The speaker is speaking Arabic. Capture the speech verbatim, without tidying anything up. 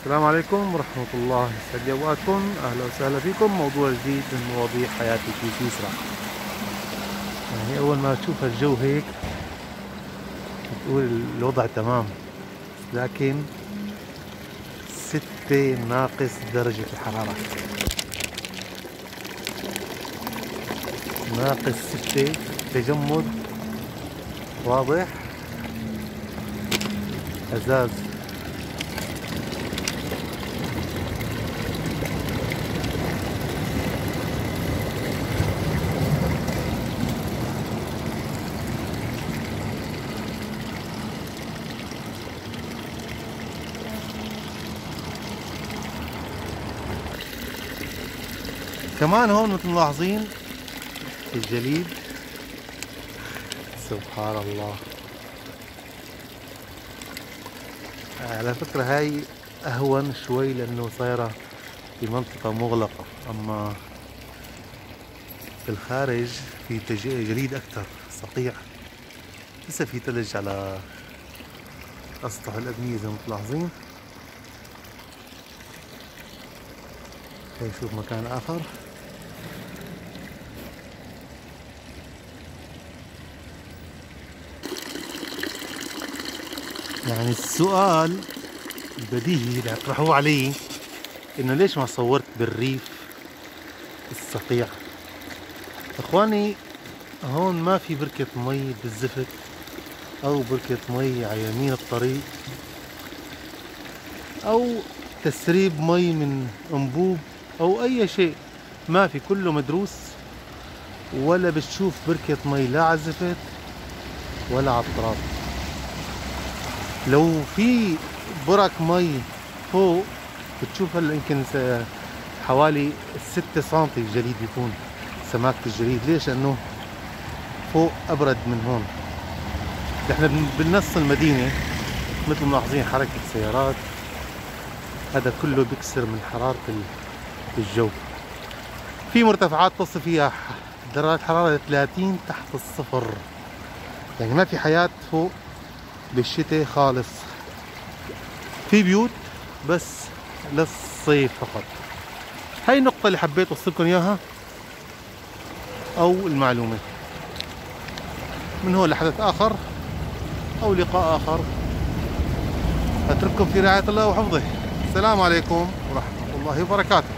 السلام عليكم ورحمة الله، يسعد أوقاتكم. أهلا وسهلا فيكم. موضوع جديد من مواضيع حياتي في سويسرا. يعني أول ما تشوف الجو هيك بتقول الوضع تمام، لكن ستة ناقص درجة الحرارة، ناقص ستة، تجمد واضح، ازاز. كمان هون مثل ملاحظين الجليد، سبحان الله. على فكرة هاي أهون شوي لأنه صايرة في منطقة مغلقة، أما في الخارج في جليد أكثر، صقيع. لسه في ثلج على أسطح الأبنية زي ما تلاحظين. نشوف مكان آخر. يعني السؤال البديهي اللي يطرحوه علي إنه ليش ما صورت بالريف الصقيع؟ إخواني، هون ما في بركة مي بالزفت أو بركة مي على يمين الطريق أو تسريب مي من أنبوب أو أي شيء، ما في، كله مدروس. ولا بتشوف بركة مي لا على الزفت ولا على التراب. لو في برك مي فوق بتشوف هلا يمكن حوالي ستة سنتي الجليد بيكون، سماكة الجليد. ليش؟ لأنه فوق أبرد من هون. احنا بالنص المدينة مثل ملاحظين حركة سيارات، هذا كله بيكسر من حرارة الجو. في مرتفعات تصل فيها درجات حرارة ثلاثين تحت الصفر، يعني ما في حياة فوق بالشتاء خالص. في بيوت بس للصيف فقط. هاي النقطة اللي حبيت أوصلكم إياها أو المعلومة. من هون لحدث آخر أو لقاء آخر، أترككم في رعاية الله وحفظه. السلام عليكم ورحمة الله وبركاته.